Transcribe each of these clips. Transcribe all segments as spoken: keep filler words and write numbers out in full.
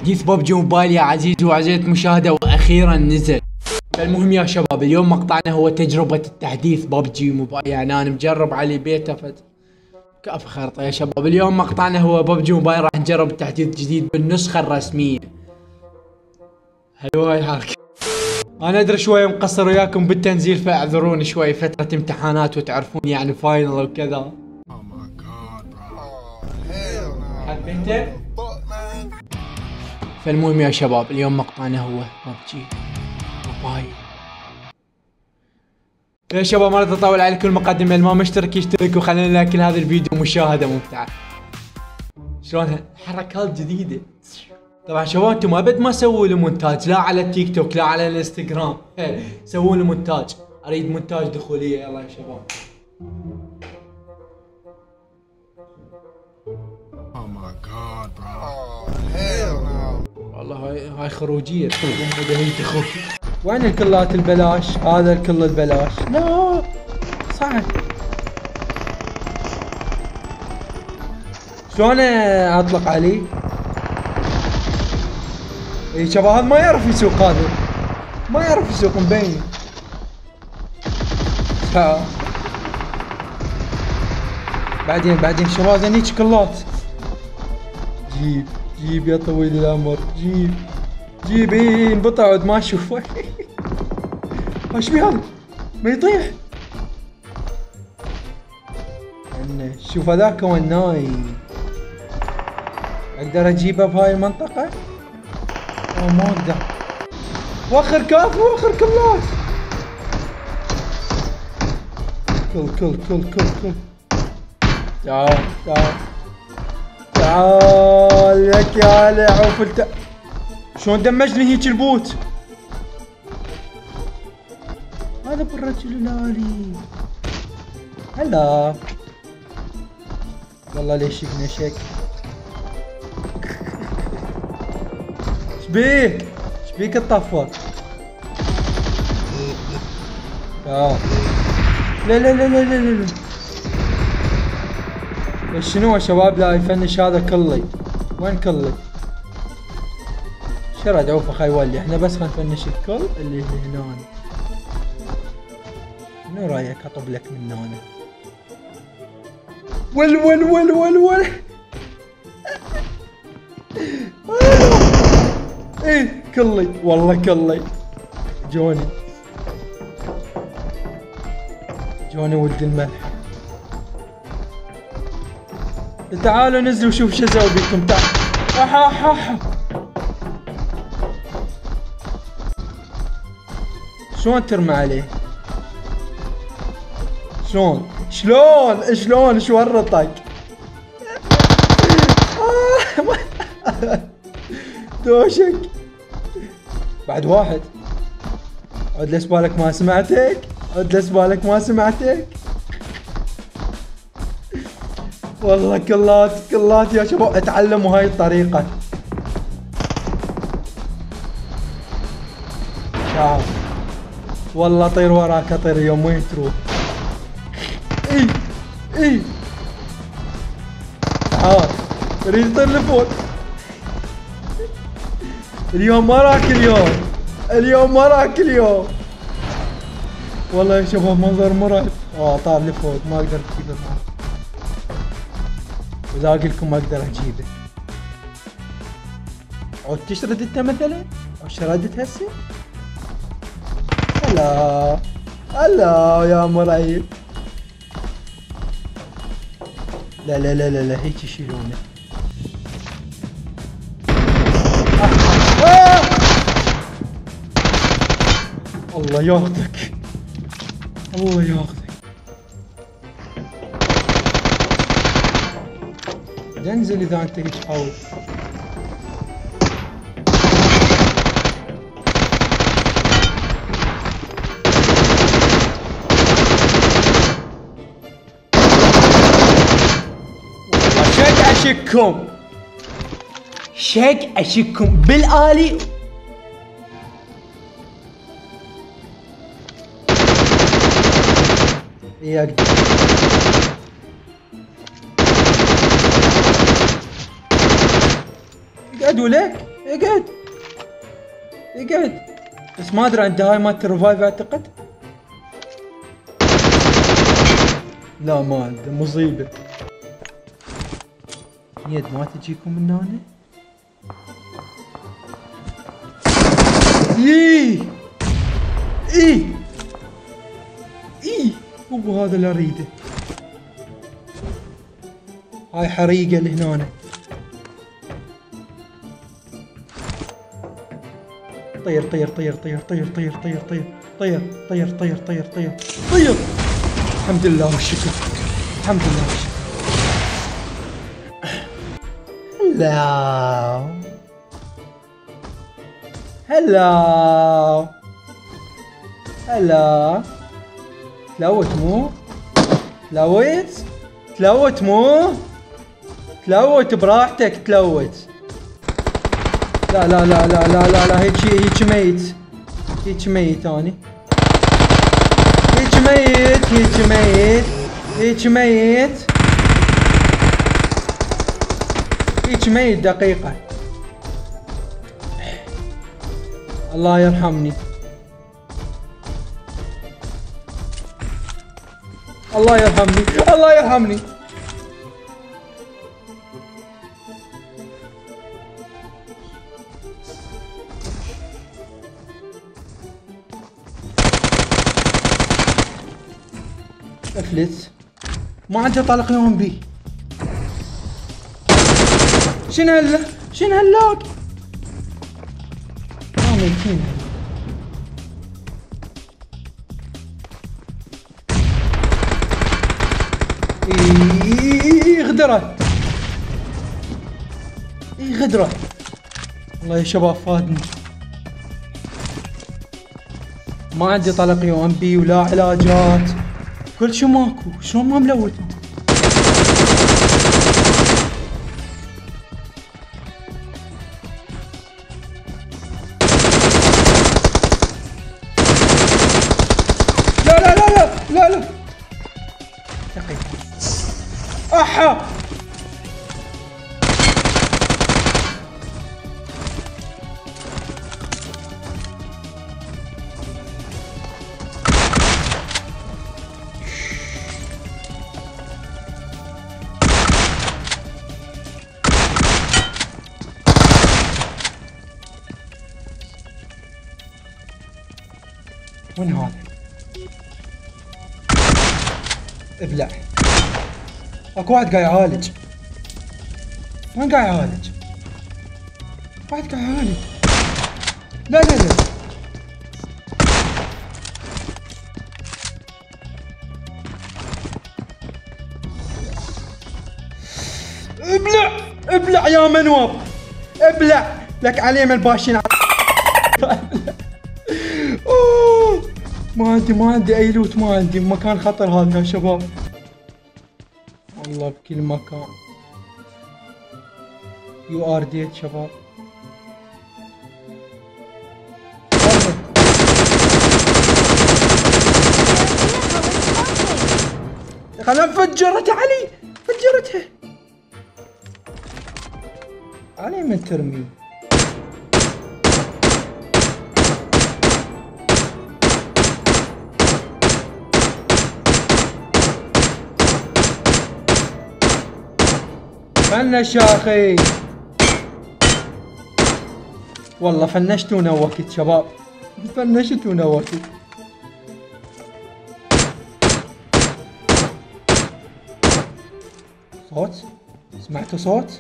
تحديث ببجي موبايل يا عزيزي وعزيزة المشاهدة، واخيرا نزل. فالمهم يا شباب، اليوم مقطعنا هو تجربة التحديث ببجي موبايل. يعني انا مجرب علي بيتا فت كاف خرطة يا شباب. اليوم مقطعنا هو ببجي موبايل، راح نجرب التحديث الجديد بالنسخة الرسمية. حلوة هاي الحركة. انا ادري شوية مقصر وياكم بالتنزيل، فاعذروني شوي، فترة امتحانات وتعرفون يعني فاينل وكذا. حبيته؟ فالمهم يا شباب، اليوم مقطعنا هو ببجي موبايل. يا شباب ما اطول عليكم المقدمة، اللي ما مشترك يشترك وخلينا ناكل هذا الفيديو مشاهدة ممتعة. شلونها؟ حركات جديدة. طبعا شباب انتم ابد ما سووا لي مونتاج، لا على التيك توك لا على الانستغرام، سووا لي مونتاج، اريد مونتاج دخولية. يلا يا شباب. والله هاي هاي خروجية دخول. وين الكلات البلاش؟ هذا الكل البلاش. لا صعب. شلون اطلق عليه؟ اي شباب هذا ما يعرف يسوق، هذا ما يعرف يسوق مبين. بعدين بعدين شباب زين هيك كلات. جيب جيب يا طويل العمر، جيب جيب. ايه انبطع عود ما اشوفه. ايش بي هذا؟ ما يطيح. شوف هذاك وناي. اقدر اجيبه بهاي المنطقة؟ او ما اقدر. واخر كاف واخر كلات. كل كل كل كل كل. تعال تعال تعال لك يا لعوف الت... شلون دمجني هيك البوت؟ هذا بالرجل الالي. هلا والله ليش شفنا شك. شبيك شبيك تطفى؟ تعال. لا لا لا لا لا لا. شنو يا شباب؟ لا يفنش هذا كلي. وين كلي؟ شرد عوفه خي يولي. احنا بس خلينا نفنش الكل اللي هنا. شنو رايك اطب لك من هنا؟ ول ول ول ول ول. ايه كلي والله كلي. جوني جوني ولد الملح. تعالوا نزلوا شوف شو اسوي بيكم. تعال. احا احا احا. شلون ترمى عليه؟ شلون؟ شلون؟ شلون؟ شو ورطك؟ دوشك. بعد واحد. عد لسبالك ما سمعتك؟ عد لسبالك ما سمعتك؟ والله كلات كلات يا شباب، اتعلموا هاي الطريقة. شاف والله طير وراك اطير يوم وين تروح. اي اي تعال اريد اطير لفوق. اليوم ما راك اليوم اليوم ما راك اليوم. والله يا شباب منظر مرعب. اه طار لفوق ما اقدر اجيبه معه. واذا اقولكم ما اقدر اجيبه. عود تشرد انت مثلا؟ او شردت هسه؟ هلا هلا يا مرعب. لا لا لا لا لا هيك يشيلونه. آه. آه. الله ياخذك الله ياخذك. انزل اذا انت هيك حاول. شك اشككم شك اشككم بالآلي. يقدر قعدوا لك اقعد اقعد. بس ما ادري عند هاي مالت الريفايف اعتقد. لا ما عنده مصيبة. يد ما تجيكم من هنا؟ ايه ايه ايه هو هذا اللي اريده. هاي حريقة اللي هنا. طير طير طير طير طير طير طير طير طير طير طير طير طير طير. الحمد لله والشكر. الحمد لله والشكر. هلا هلا هلا. تلوت مو؟ تلوت؟ تلوت مو؟ تلوت براحتك تلوت. لا لا لا لا لا لا لا هيك هيك ميت. هيك ميت اني. هيك ميت هيك ميت هيك ميت هيك ميت دقيقة. الله يرحمني. الله يرحمني الله يرحمني. افلت ما عنده طلق يوم بي. شنو هلا؟ شنو هاللاق؟ ما ميتين. اي غدره اي غدره. والله يا شباب فادني. ما عندي طلق يو ام بي ولا علاجات كل شو ماكو. شلون ما ملوته؟ لا لا لا لا لا لا دقيقة. احا وين هذا؟ ابلع. اكو واحد قاعد يعالج. وين قاعد يعالج؟ واحد قاعد يعالج. لا لا لا ابلع ابلع يا منوب. ابلع لك عليه من الباشين. أوه. ما عندي ما عندي اي لوت. ما عندي مكان خطر هذا يا شباب. والله بكل مكان. يو ار ديت شباب. خلنا فجرت علي. فجرتها علي من ترمي. فنش يا اخي. والله فنشتونا وقت شباب. فنشتونا وقت. صوت؟ سمعتوا صوت؟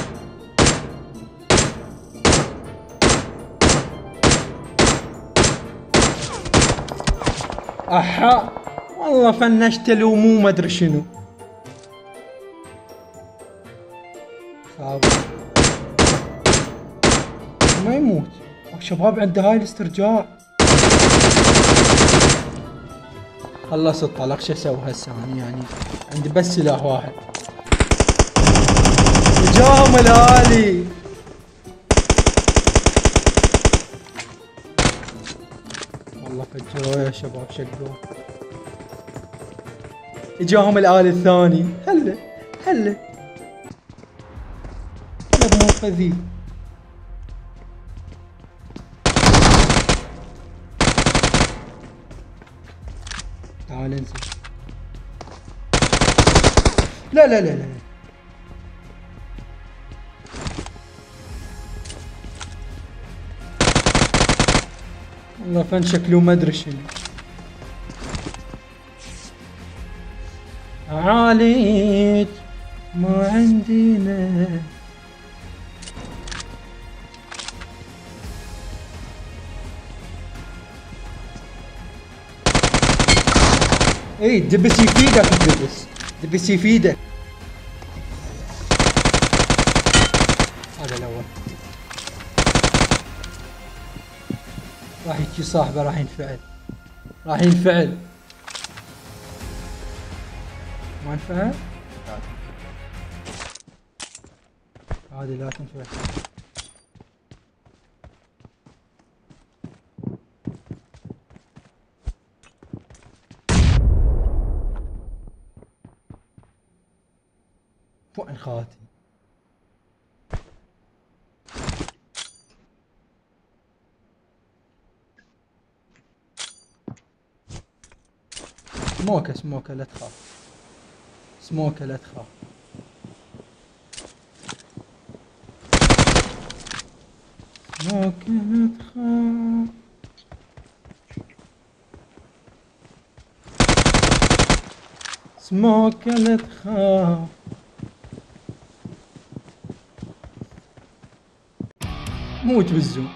احا والله فنشت له مو مدري شنو. صعب ما يموت. شباب عنده هاي الاسترجاع. خلص الطلق. شو اسوي هسه انا يعني؟ عندي بس سلاح واحد. جاهم الالي. والله فجروه يا شباب. شقوه. اجاهم الالي الثاني. هلا هلا هلا بمنقذي. تعال انزل. لا لا لا لا والله فن شكله ما ادري شنو. عاليت ما عندنا. اي الدبس يفيدك، الدبس الدبس يفيدك. هذا الاول راح يجي صاحبه، راح ينفعل راح ينفعل. ما انفعل؟ هذه لا تنفع. وين خاتي؟ سموكة سموكة لا تخاف، سموكة لا تخاف. سموكة لا تخاف. سموكة لا تخاف. موت بالزوم.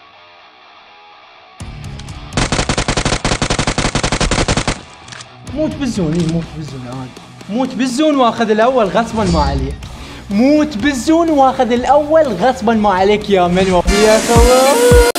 موت بالزون. اي موت بالزون عادي. موت بالزون واخذ الاول غصبا ما عليه. موت بالزون واخذ الاول غصبا ما عليك يا منو يا خوي.